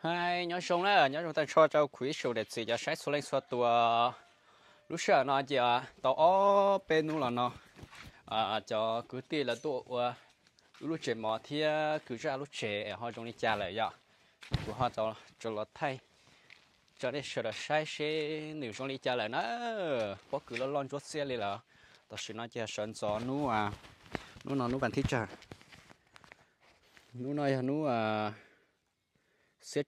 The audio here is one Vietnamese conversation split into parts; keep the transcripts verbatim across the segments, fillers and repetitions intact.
hai nhớ sông đó nhớ chúng ta cho cho quý số để chỉ cho sách số lên số tua lúc sợ nó giờ tao ở bênนู้นlà nó à cho cứ tiền là tụ lúc trẻ mà thì cứ ra lúc trẻ họ trong đi cha lại vậy của họ cho cho nó thay cho nên sợ là sai sẽ nếu trong đi cha lại nó có cứ nó lon chốt xe đi là tao xin nó chỉ sẵn gió nú à nú nó nú bàn thích cha nú nói nú à sẽ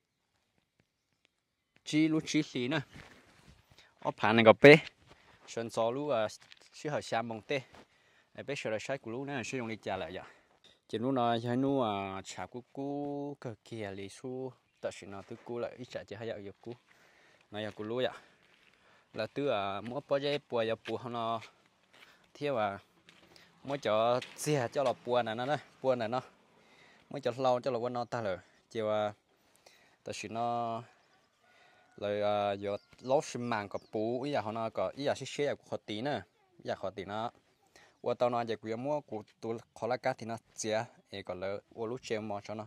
chỉ lúc chỉ xí nữa ở盘那个杯选择路啊适合下蒙的哎杯选了晒咕噜呢是用来加来呀chỉ lúc nào hay nu à chả cú cú cái kia lý su tất nhiên nó từ cú lại ít chả chỉ hay dạo dạo cú nó dạo cú lúa ya là từ à mỗi bao giờ bùa ya bùa nó theo à mỗi chỗ xe cho là bùa này nó bùa này nó mỗi chỗ lâu cho là quên nó ta rồi chiều à tất nhiên nó rồi à giờ lót xi măng có bù ý là họ nó có ý là xí xí của họ tí nữa ý là họ tí nó và tao nói về cái mua của tôi khó là cái thì nó chia thì còn là và lúc chơi mà cho nó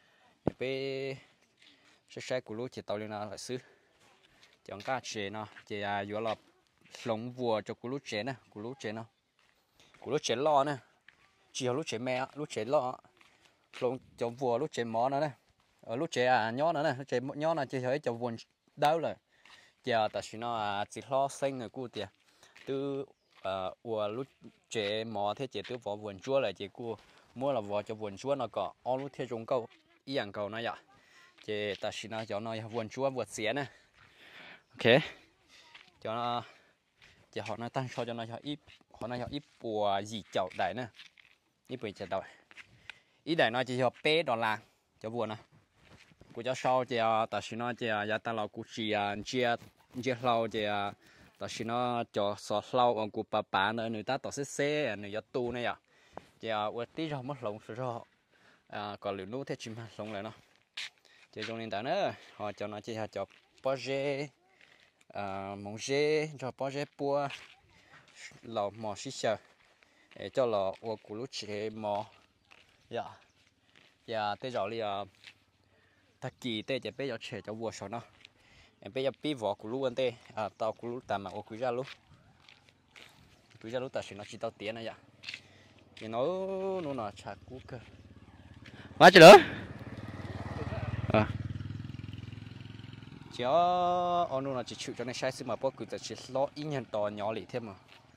bây xí xí của lúc chỉ tao lên là xứ chẳng cá chơi nó chỉ là vừa là lồng vua cho của lúc chơi nè của lúc chơi nó của lúc chơi lo nè chỉ lúc chơi mẹ lúc chơi lo lồng cho vua lúc chơi mỏ nữa nè ở lúc chơi à nhó nữa nè lúc chơi nhó là chơi thấy cho vua đau rồi giờ ta chỉ nó chỉ lo sinh người cụ tiệt từ ờ và lúc trẻ mò thế trẻ từ vỏ vườn chúa lại trẻ cụ mua là vỏ cho vườn chúa nó có ở lúc thế trồng câu ý dạng câu nó vậy trẻ ta chỉ nó cho nó vườn chúa vượt xé nè ok cho nó trẻ họ nó tăng cho cho nó cho ít họ nó cho ít bùa gì chậu đại nè ít bùa chậu đại ít đại nó chỉ cho bé đòn là cho vườn nèกูจะชอบเจ้าแต่ชิโน่เจ้ายาตาเรากูเจียนเจียเจียเราเจ้าแต่ชิโน่จะสอดเราองกูปะปะเนอหนูตาต่อเซ่เซ่หนูยาตูเนี่ยเจ้าวันที่เราไม่ลงสุดอ่าก่อนหรือนู้เทชิมลงเลยเนาะเจ้าตรงนี้แต่เนอะhọ cho nó chỉ cho bao giờอ่ามงเจcho bao giờ bùaเราหมอชิเชอเออchoเราว่ากูรู้เชื่อหมอยาอย่าเตะจอเลยอ่ะถ้ากี่เต้จะไปเอาเฉยจะวัวชนเนาะเอ็มไปเอาปีวอกูรู้กันเต้อ่าตากูรู้แต่มาโอกูจะรู้กูจะรู้แต่สิ่งนั้นจิตเอาเตี้ยนะอย่าเนาะนู่นน่ะชากูก็มาจีเหรออ่ะเจ้าอ๋อนู่นน่ะจิชุดจะในใช้ซื้อมาเพราะกูจะชิล้ออินยันตอนย่อหลีเท่มั้ง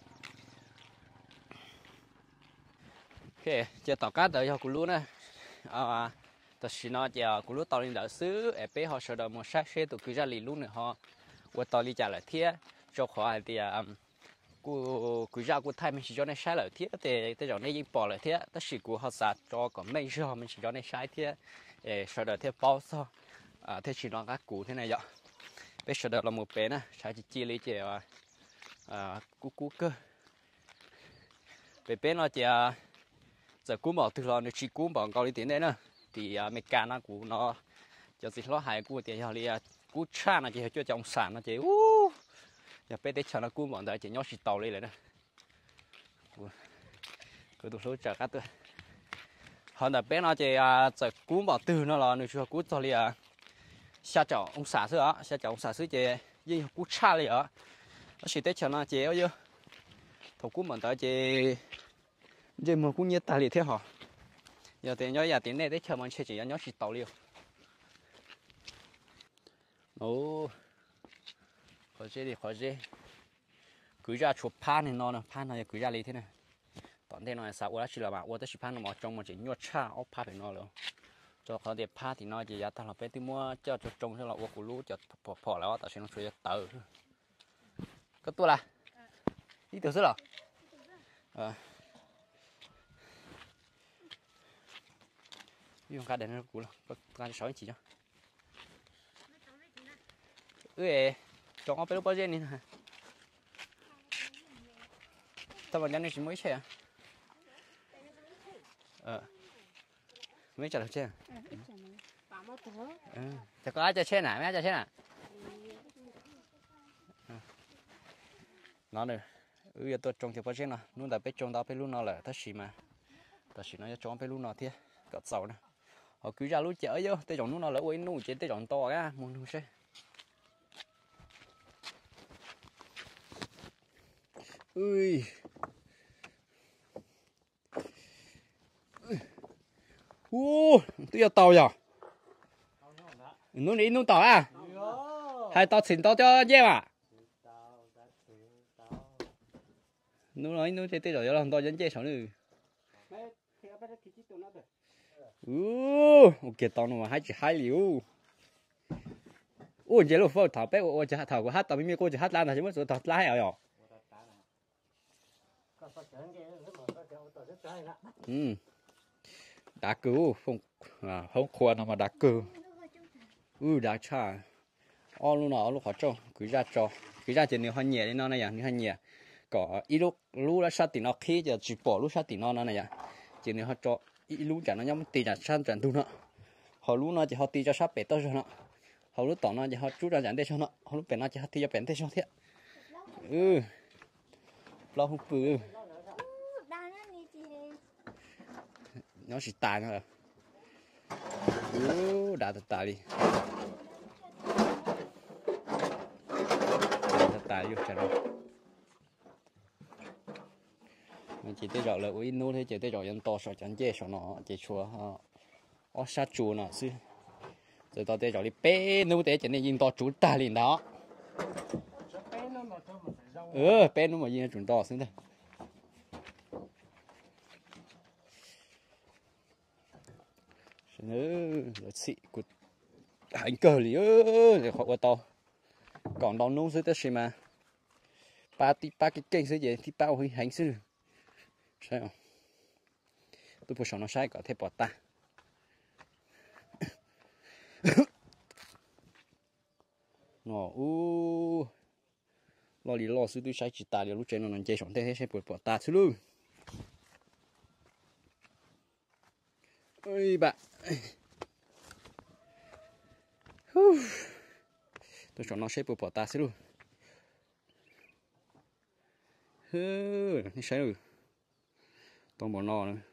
โอเคจะต่อการเดี๋ยวกูรู้นะอ่าแต่สิ่งนั้นจะกูรู้ตอนนี้เดี๋ยวซื้อเอเป้เขาชอบมาใช้ใช้ตัวกูจะลีรุ่นเนี่ยเขาว่าตอนนี้จะเลยเที่ยเจ้าของไอเดียกูกูจะกูไทยมันสิจอในใช้เลยเที่ยแต่แต่จอในญี่ปุ่นเลยเที่ยแต่สิ่งกูเขาสัตว์จอก็ไม่ชอบมันสิจอในใช้เที่ยเออชอบเดี๋ยวเที่ยเป้าซ้ออ่าเที่ยสิ่งนั้นก็กูที่ไหนอ่ะไปชอบเดี๋ยวเราหมดเป็นนะใช้จีจีเลยเจ้าอ่ากูกูก็ไปเป็นเราจะจะกูบอกถึงเราในชีกูบอกเกาหลีตีเนี่ยนะthì uh, mấy cá nó của nó cho gì nó hại của thì họ đi cú cha nó chỉ cho trong sản nó chỉ u giờ bây giờ cho nó cú bọn đấy chỉ nhót xịt tàu lên này cứ tụi số chở cá tôi họ là bé nó chỉ chở cú bọn từ nó là nó chưa cú cho đi xa chậu ông xã xưa á xa chậu ông xã xưa chỉ gì cú cha liền á nó chỉ tới cho nó chỉ ở dưới thầu cú bọn đấy chỉ chỉ một cú nhiệt tài liền thế họ giờ tiền nhớ giờ tiền này để chờ mình chơi chỉ nhớ chỉ tàu liều ồ khó chơi đi khó chơi cứ ra chụp pan thì nó nè pan này cứ ra đi thế này tận thế này sao qua chỉ là bạn qua tới chụp pan nó mà trong mà chỉ nhốt cha ốp pan thì nó rồi cho khó để pan thì nó chỉ giá thằng là bé tí mua cho cho trông cho là qua củ lúa cho phò phòแล้วแต่ฉันต้องช่วยเต๋อก็ตัวละนี่ตัวซื้อหรอเออ用cá để nó cũ rồi, cá sỏi chỉ cho. Ừ, chọn ốc bé lúc bao giờ nè. Tao bảo anh chỉ mới chơi à? Ờ, mấy chả được chơi à? Ừ, chả có ai chơi chơi nào, mấy ai chơi chơi nào? Nó nữa, ừ, giờ tôi trồng thì bao giờ nào, luôn tại bé trồng tao bé luôn nó là tất xí mà, tất xí nó trồng bé luôn nó thế, cỡ sầu nè. họ cứ ra lúa chở vô tới chọn nó là quên nó chỉ tới chọn to á muốn không sẽ ui u tôi giờ tàu giờ nó đi nó tàu à hai tàu xin tàu cho dễ mà nó nói nó chỉ tới rồi làm tàu dân dễ sao nữa u ok tàu nó mà hai chỉ hai liu ui giờ lúc phơi thảo bé ôi giờ thảo của hát tàu mi cô giờ hát lan là chỉ mới số thảo lá hay à ừ đá cứu không à không khoa nào mà đá cứu ừ đá cha ô lúc nào lúc họ cho cứ ra cho cứ ra chỉ nếu họ nhẹ nó này à nếu họ nhẹ có ít lúc lúc là sát thì nó khí giờ chỉ bỏ lúc sát thì nó này à chỉ nếu họ cho ít lúc chẳng nó nhóm tì là sát chẳng tu nó họ lúc nó chỉ họ tì cho sát bể to cho nó họ lúc tỏ nó chỉ họ chút ra chẳng để cho nó họ lúc bể nó chỉ họ tì cho bể thế cho thế ừ lo không bự nó chỉ tàn thôi ừ đã thật tàn đi thật tàn vô chả đâu mình chỉ tới rồi là uy nô thế chỉ tới rồi dân to sợ chẳng dễ sợ nó chỉ chùa ha ở sát chùa nó xí rồi tao tới rồi đi bé nô thế chỉ nên nhìn to chú ta liền đó ừ bé nó mà nhìn chúng to xí đây nữa rồi xị cụt hành cờ lý ơi để họ to còn đón nông dưới tới xem mà ba tí ba cái kênh dưới gì thì bao hơi hành sư sao không tôi phải sống nó sai có thể bỏ ta nó u lo đi lo sư tôi sai chỉ ta đi lúc trên nó nằm chơi sống thế thế sẽ bỏ ta chứ luôn ơi bạn tôi chọn nó sẽ bỏ ta xíu luôn hừ nó sai rồi tôi bỏ nó nữa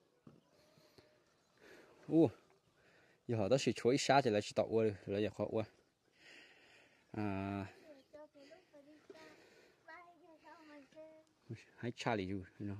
u giờ họ đó chỉ chuối xa thì lại chỉ tọt qua rồi giờ khó qua à hãy cha đi rồi nó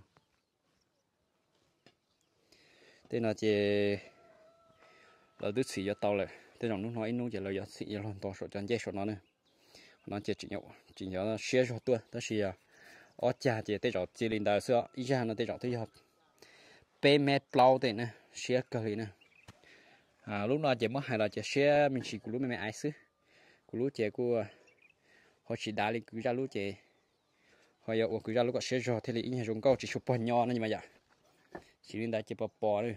tên là chỉ là đứa xì cho tao lại tên là nó nói nó chỉ là giờ xì giờ làm to số chân dây số nó nữa nó chỉ chỉ nhậu chỉ nhớ nó xé số tua đó là ở cha chỉ tên là chỉ linh đạo xưa ý cha nó tên là thứ học bé mẹ plau tên nè xé cười nè à lúc đó chỉ mất hay là chỉ xé mình chỉ của lúc mẹ ai xứ của lúc trẻ của họ chỉ đá lên cứ ra lúc trẻ họ giờ cứ ra lúc có xé rồi thì ý nhà dùng câu chỉ chụp bòn nhỏ nó như mà vậy chỉ linh đạo chỉ bò bò thôi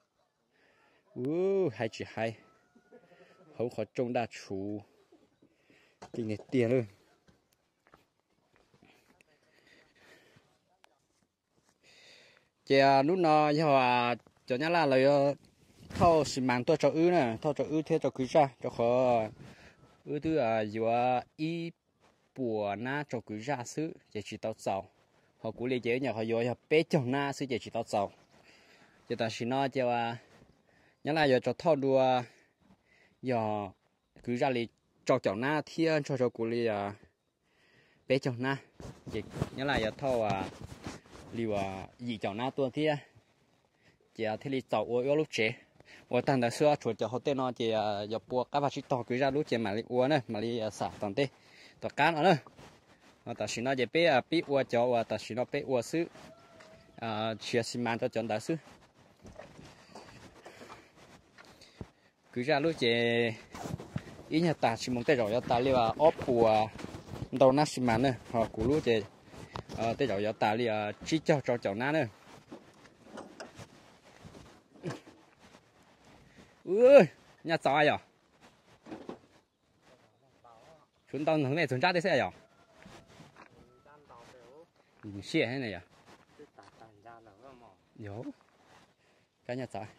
u hay chỉ hay hậu khó trông đa chủ kinh nghiệm tiền luôn chị lúc nó giờ cho nhá là lời thâu xi măng tôi cho ư nè thâu cho ư thế cho cứ ra cho khó ư thứ à vừa y bùa na cho cứ ra xứ chỉ chỉ tao giàu họ cũng lý giải nhà họ vừa họ bé chồng na xứ chỉ chỉ tao giàu chỉ ta xin nó cho à nhá là giờ cho thâu đua giờ cứ ra li cho chồng na thiên cho cho cũng lý à bé chồng na chỉ nhá là giờ thâu à liều à gì chồng na tuần thiên chỉ à thế li giàu ở lúc trẻ ở tận đó xưa chuột cho họ tên nó chỉ giờ buộc các bạn chỉ to cứ ra lúc trẻ mà li uốn này mà li xả tận tê tọt cán nữa mà ta xin nó chỉ bé à bé uốn cho và ta xin nó bé uốn xứ à chia xi măng cho chọn đại xứ cứ ra lúc trẻ ý nhà ta chỉ muốn tới rồi ta li à ốp bùa đầu nát xi măng nữa họ cú lúc trẻ à tới rồi ta li à chỉ cho cho chọn nát nữa ui nhà giỏi à chúng tao thằng này chúng ta đi xe à xe thế này à有cái nhà giỏi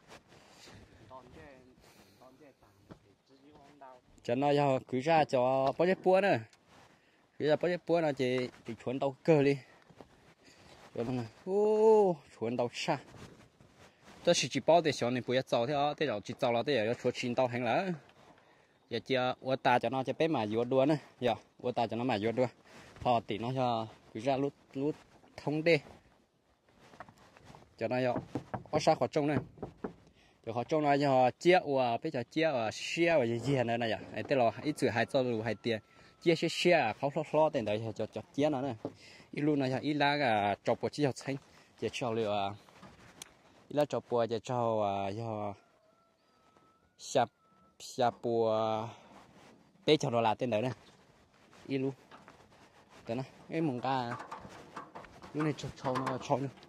cho nó giờ cứ ra cho bao nhiêu búa nữa cứ ra bao nhiêu búa nó chỉ chỉ chuẩn tàu cơ đi cho nó ô chuẩn tàu xa 这是几包的小你不要走theo thế rồi chỉ走là thế rồi cho chín tàu hành lá giờ chưa我打cho nó cho bé mà vô đua nữa giờ我打cho nó mà vô đua họ tí nó cho cứ ra lút lút thông đi cho nó cho có sao họ trông này rồi họ trông nó cho họ chia và bây giờ chia và share và gì gì nữa này vậy thế là ít chữ hai cho đủ hai tiền chia share shareเขาlo lo tiền đấy cho cho chia nó này ít luôn này ít lá cả chọc bộ chỉ học sinh giờ cho liệu à ít lá chọc bộ giờ cho à cho sạp sạp bộ bé cho nó là tiền đấy này ít luôn cái này cái mông ca lúc này cho cho nó cho nữa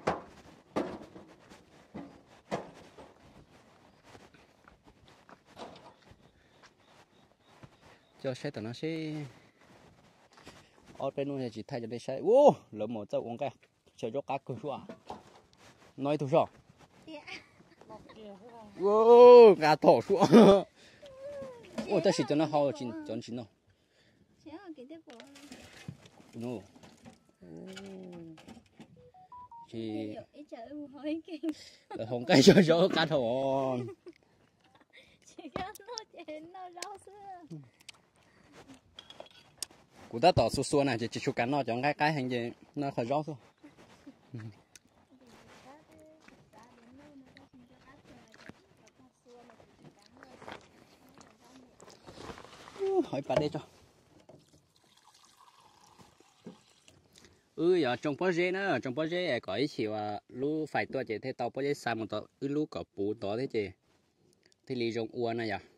cho xe tụi nó sẽ ở bênนู้นchỉ thay cho đây xe ô lớn một cháu uống cái chờ cho cá cừu à nói thôi sao ô gà thỏ xuống ô ta chỉ cho nó hao chín chọn chín đâu no chỉ là không cái cho cho cá thỏ cụ ta tỏ xua xua này chỉ chỉ chụp cắn nó chọn cái cái hành gì nó khỏi rõ thôi hỏi bà đây cho ừ giờ trong bao giờ nữa trong bao giờ có ý chịu à lú phải tua chỉ thế tàu bao giờ xài một tàu ừ lú có bù tàu thế chị thì lý trong uốn này à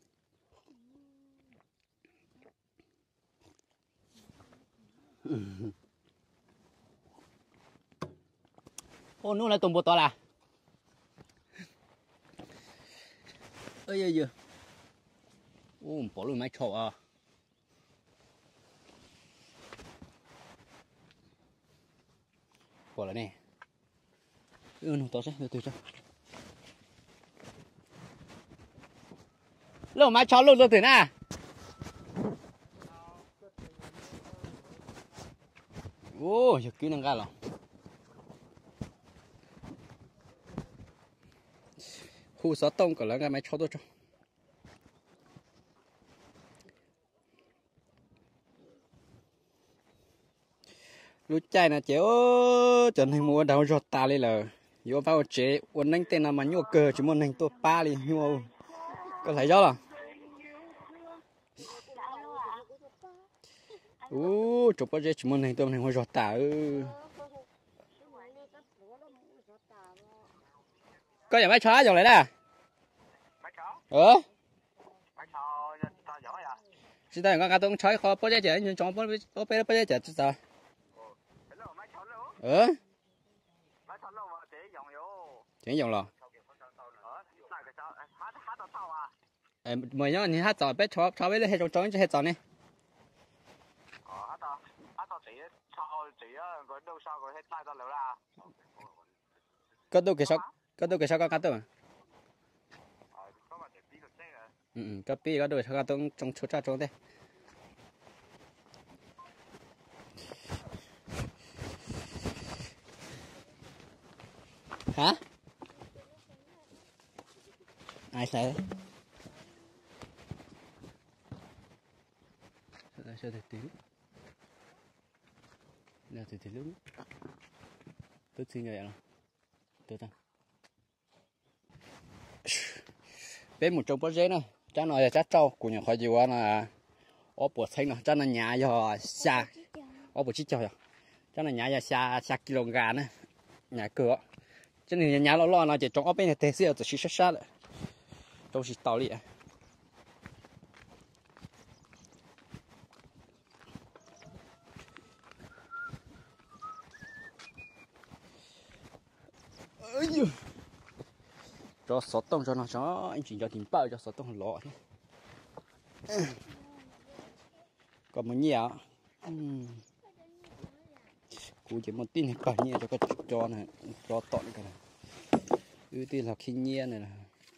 ô nó là tôm bò to là ơi ơi ơi ô bỏ luôn máy trộn à bỏ lại nè ừ nó to chứ từ từ cho lâu máy trộn lâu rồi từ nè ô giờ cứ năng ga rồi khu sáu tông cả là cái máy trộn tôi cho lúc chạy nè chéo chân hình mua đầu giọt ta lên là vô vào chế uốn nanh tên là mà nhua cờ chỉ muốn nanh tôi pa đi nhua có thấy rõ là ú chụp bao giờ chỉ muốn nanh tôi nanh mua giọt ta ư có nhà máy chó rồi đấy nè ờ chỉ tại con cá tôm chói khó bao giờ chạy nhưng chó bao bao bao giờ chạy chứ sao ờ chỉ dùng rồi em mày nhớ anh hát trò bé chó chó bé lấy hết trong trống cho hết trò này có đâu cái sao có đâu cái sao có cá tôm ừ có pi có đâu cá tôm trong chỗ cha trong đây hả ai sẽ sẽ sẽ được tiếng là từ từ lúc tôi xin vậy nào tôi ta bên một trong bao giấy này cha nói là cha trâu của nhà khỏi gì quá là ở bộ xanh nó cha là nhà giờ xa ở bộ chiếc trâu cha là nhà giờ xa xa kg nữa nhà cửa cho nên nhà lo lo nó chỉ trong ở bên này thế xíu chỉ sát sát lại đâu chỉ tao liền ơi cho sọt tông cho nó cho anh chỉ cho tìm bao cho sọt tông lọ còn một nhiều cú chỉ một tin thì còn nhiều cho cái cho này cho tọn cái này ưu tiên là khi nhiên này là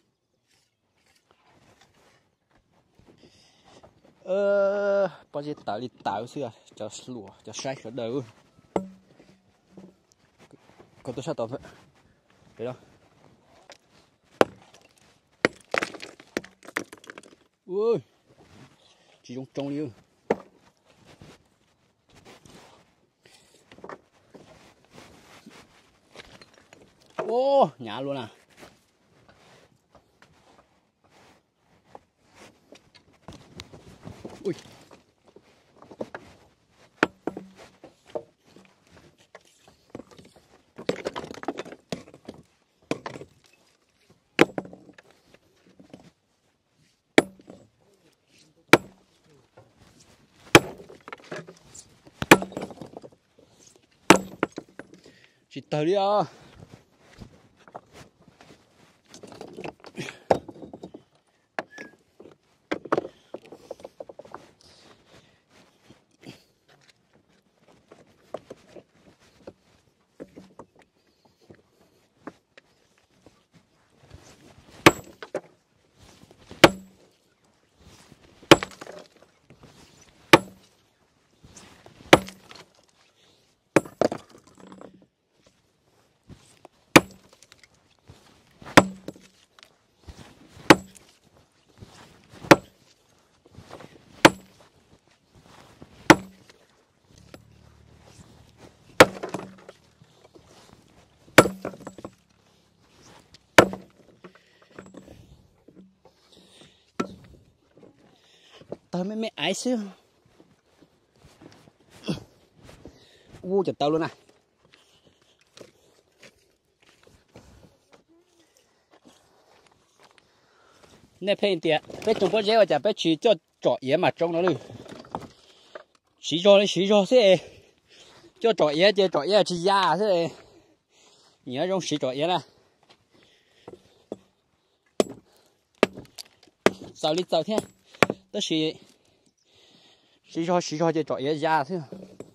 ờ bao giờ tạo đi tạo xưa cho lúa cho sai cho đầu còn tôi sao tỏ vậy đấy đâu ui chỉ trong trong đi ô nhà luôn à ui chị tới đi à tao mấy mấy ái xíu u chặt tao luôn à nè phê tiệt bé trồng bao giờ chả bé chỉ cho trọ yến mà trồng nó luôn chỉ cho đấy chỉ cho thế cho trọ yến cho trọ yến chỉ ya thế nhớ trong chỉ trọ yến à sao đi sao thế đó chỉ chỉ cho chỉ cho cho trọ yến ya thế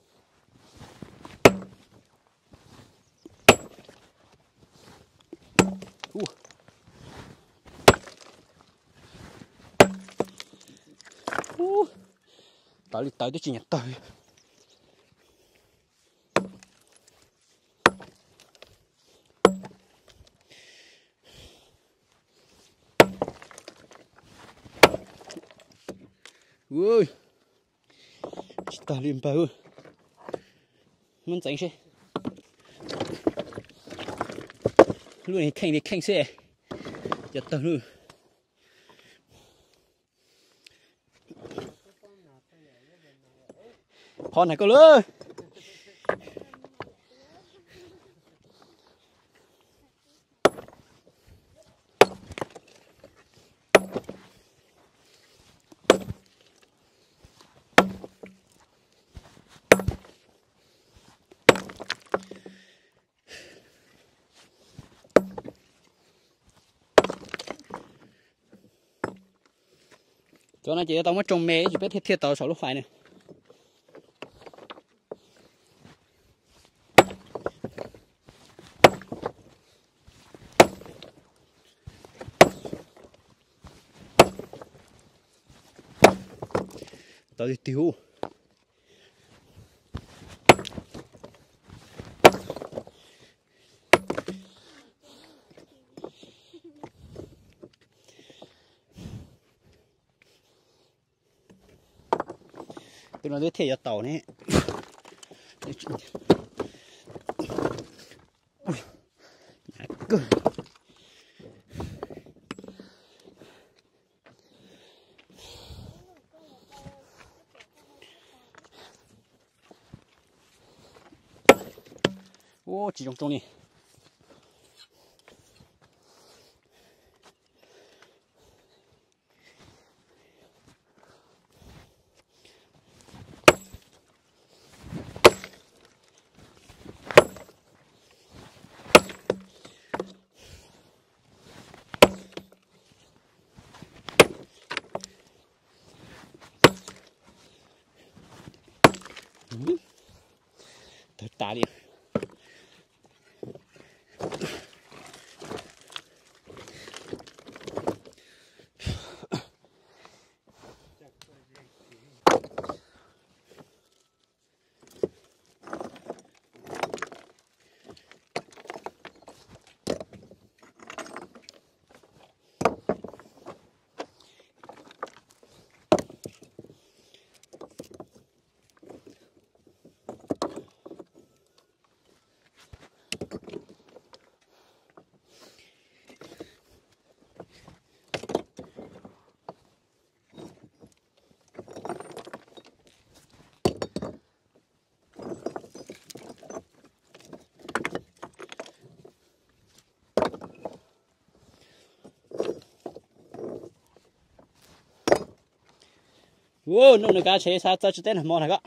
tới đi tới tôi chỉ nhặt tới ui chỉ tới liền bờ mình tránh xe luôn này khanh đi khanh xe nhặt tới luôn con này có lơ cho nó chỉ tao mới trồng mè chỉ biết thiết thiết tao sáu lúc phải này tao đi tiêu tôi nói thế tàu này ô chỉ trong trong này thật tà đi Wow, nó cá chế sao cho tên là món này đó.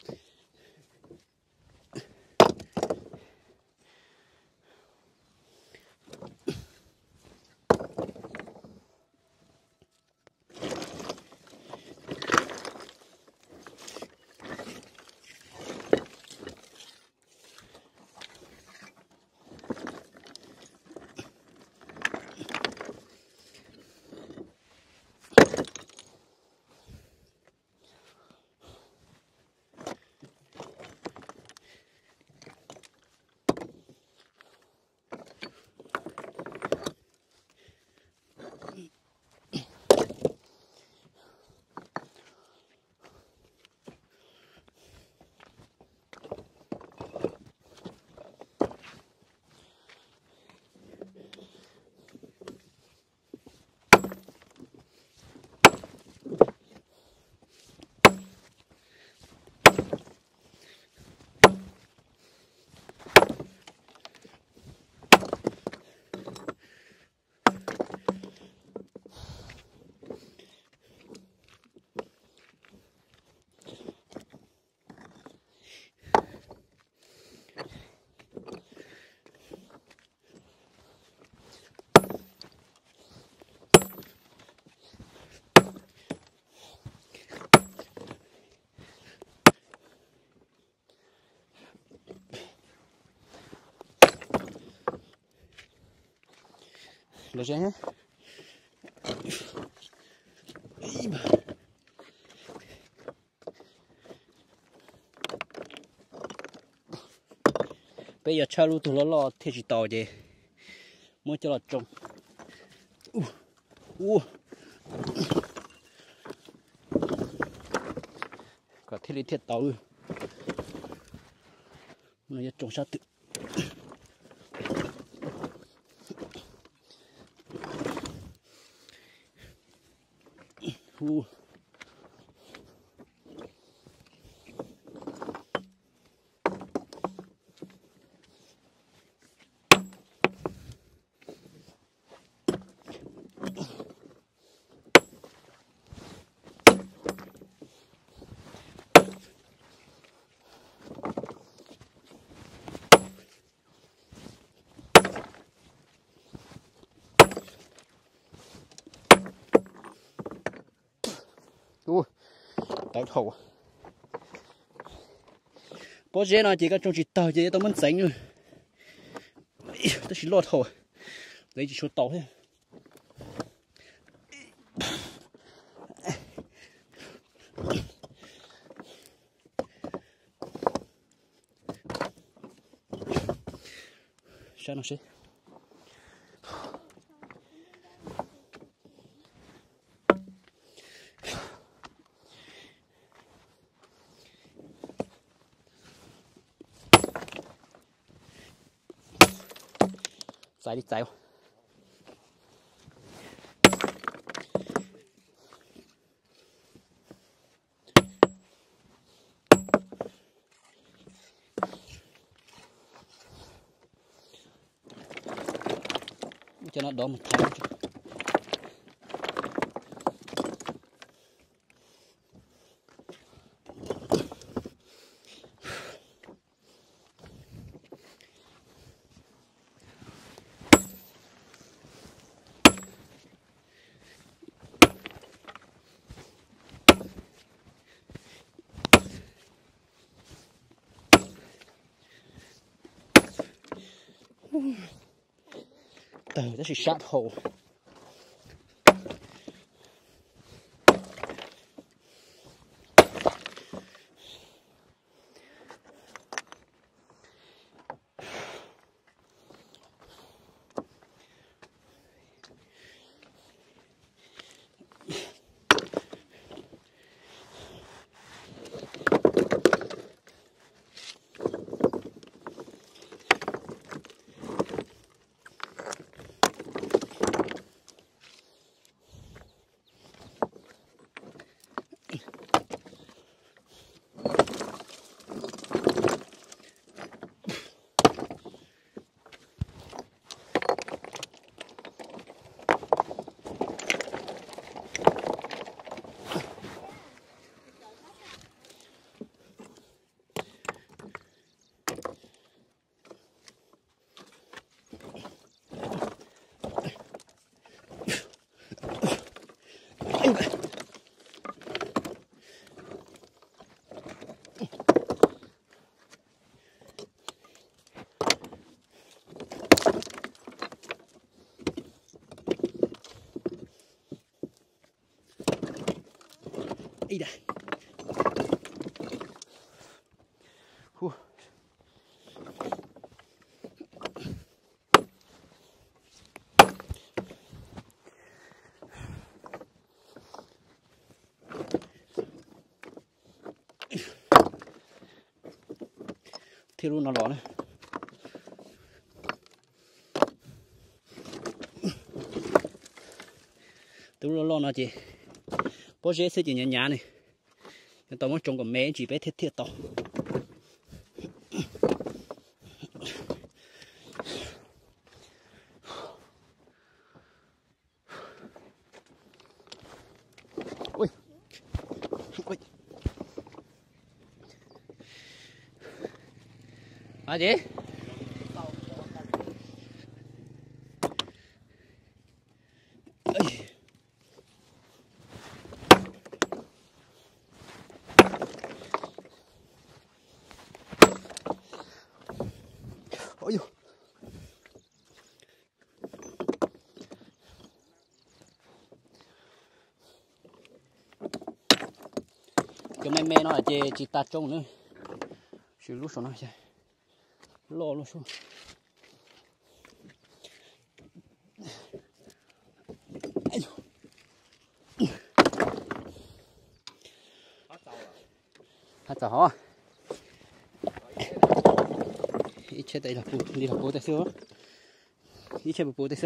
Được chưa nhé? Bây giờ cha lu tụi nó lo thế chỉ tàu gì, muốn cho nó trồng. u u Có thế lý thiết tàu, nó giờ trồng sao tự. u u tàu thầu. Bố dễ nói chỉ có trong chỉ tàu dễ tao muốn sánh rồi, tôi chỉ lo thầu, lấy chỉ số tàu thôi. Sao nó sẽ chạy đi chạy cho nó đổ một tháng. Tờ đó là sát hồ. Ý đã. Hú. Thì luôn nó lỏ này. Tôi lo lo nó chị. Bố dễ sẽ chỉ nhà nhà này. Tao muốn trồng cái mé chỉ bé thiết thiết to. Ui. Ui. À chị. Ôi dồi. Cái mẹ mẹ nó là chị chị ta trông nữa. Chứ lúc sau nó sẽ lo lúc sau. Hát chào hả? Ít chết đây là phụ đi là phụ tay xưa. Ít chết phụ tay xưa.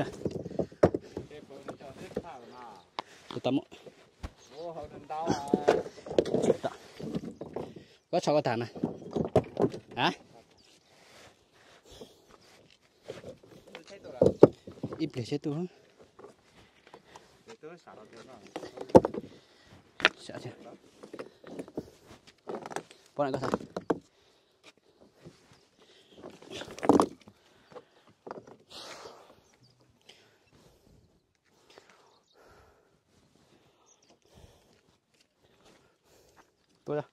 Tôi tắm. Có cho cái thằng này. Hả? Ít để chết tôi. Sợ chưa? Bọn này có sao? Tôi đâu?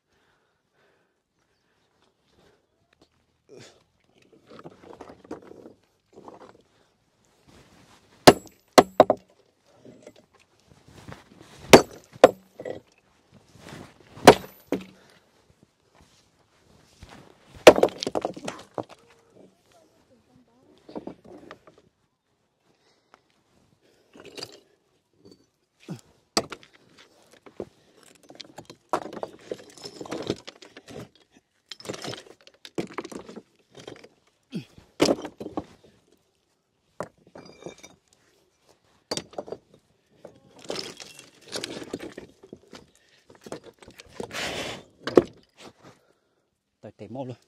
Tẩy mau luôn.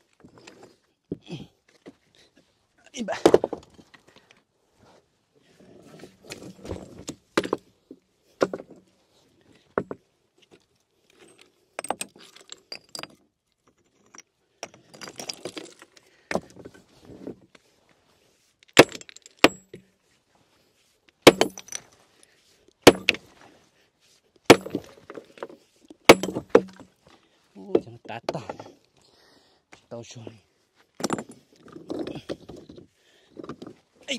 Im bả. Ôi trời nó tát tao. Tao xuống. Ây.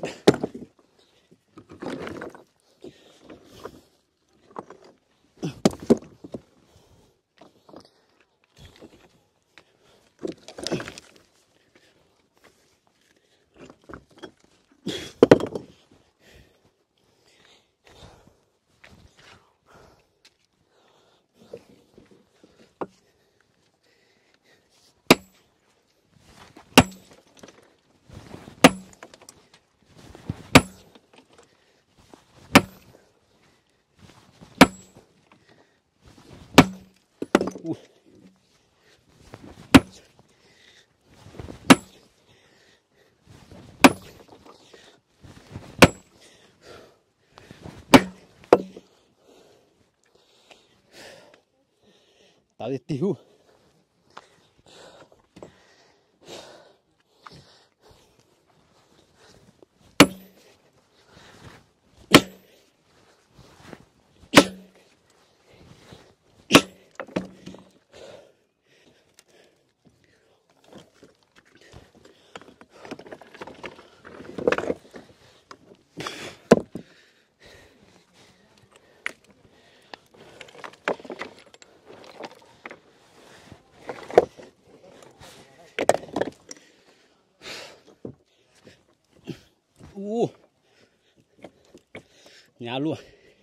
Ui. Tao đi tiêu. u nhà luôn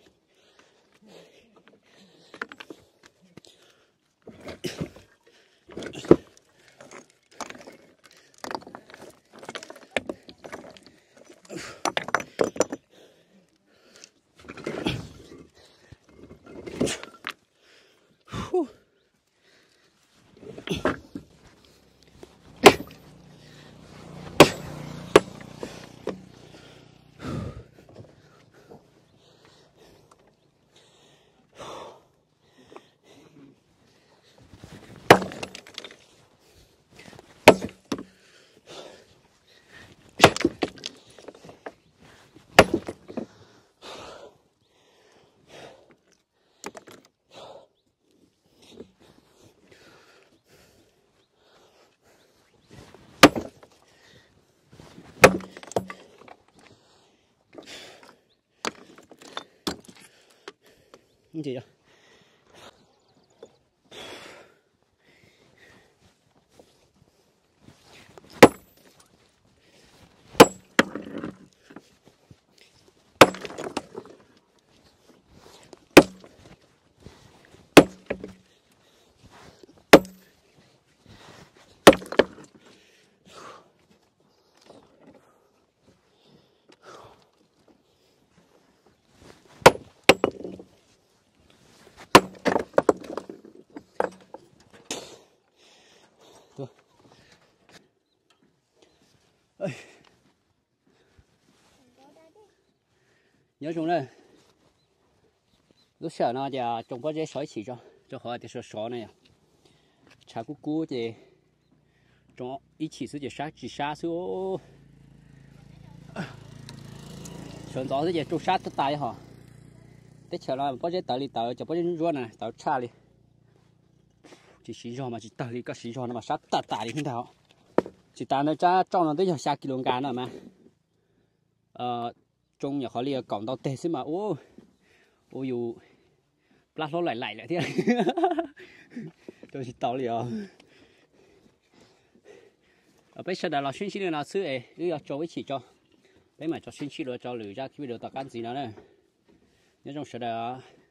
như gì vậy? Nhớ chúng đây lúc sợ nó thì chúng có dễ sói chỉ cho cho họ thì sợ sói này chả cú cú thì chúng ít chỉ số chỉ sát chỉ sát số chuẩn gió thì chúng sát tất tay họ tết chờ là có dễ tali đi tàu cho có dễ ruộng này tàu cha đi chỉ xí cho mà chỉ tali có xí cho nó mà sát tất tay đi không thảo chỉ ta nó cha trong nó tới giờ sát kilo cá nữa mà ờ trong nhà họ liền cổng tàu tê xí mà ô ô dù lát nó lại lại lại thế tôi chỉ tàu liền ở bây giờ là xuyên xí nữa là xứ ấy cứ cho cái chỉ cho đấy mà cho xuyên xí nữa cho lử ra khi bây giờ tao can gì nữa này nhớ trong sợ đó